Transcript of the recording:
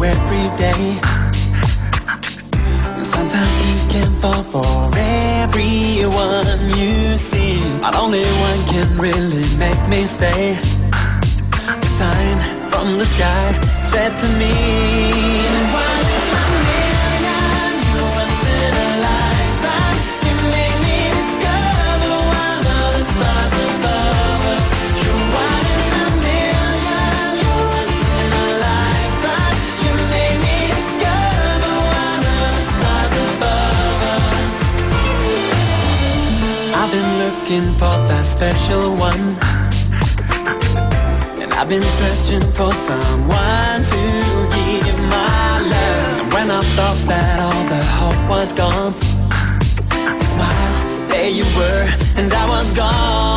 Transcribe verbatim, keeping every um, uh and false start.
every day. And sometimes you can fall for everyone you see, but only one can really make me stay. A sign from the sky said to me, one in a million, you're once in a lifetime. You make me discover one of the stars above us. You're one in a million, you're once in a lifetime. You make me discover one of the stars above us. I've been looking for that special one, I've been searching for someone to give my love. And when I thought that all the hope was gone, I smiled, there you were, and I was gone.